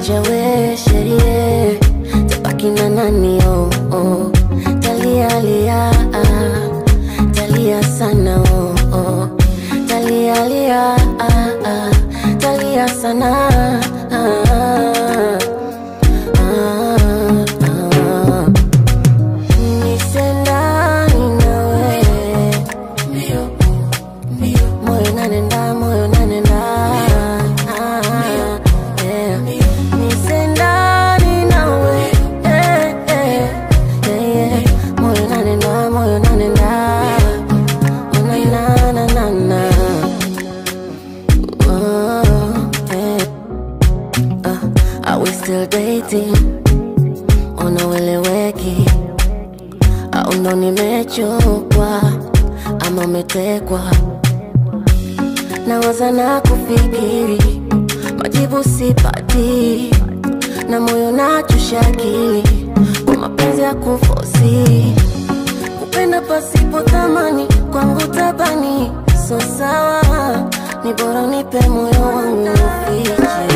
Acha we sherie, tabaki na nani oh oh. Talia lia, talia sana oh oh. Talia lia, talia sana Are we still dating? Unaweleweki au ndo nimechokwa ama umetekwa? Nawaza na kufikiri, majibu sipati, na moyo nachosha akili kwa mapenzi ya kufosi. Kupenda pasipo thamani kwangu tabani, so sawa, ni bora nipe moyo wangu ufiche.